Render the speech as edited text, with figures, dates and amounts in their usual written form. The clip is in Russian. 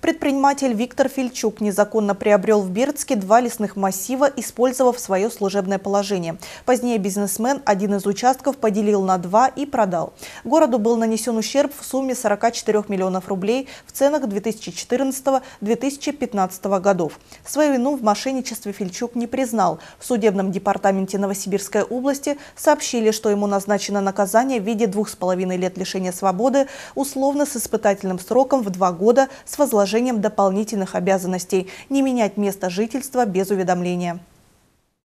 Предприниматель Виктор Фильчук незаконно приобрел в Бердске 2 лесных массива, использовав свое служебное положение. Позднее бизнесмен один из участков поделил на 2 и продал. Городу был нанесен ущерб в сумме 44 миллионов рублей в ценах 2014-2015 годов. Свою вину в мошенничестве Фильчук не признал. В судебном департаменте Новосибирской области сообщили, что ему назначено наказание в виде 2,5 лет лишения свободы, условно с испытательным сроком в 2 года с возложением дополнительных обязанностей – не менять место жительства без уведомления.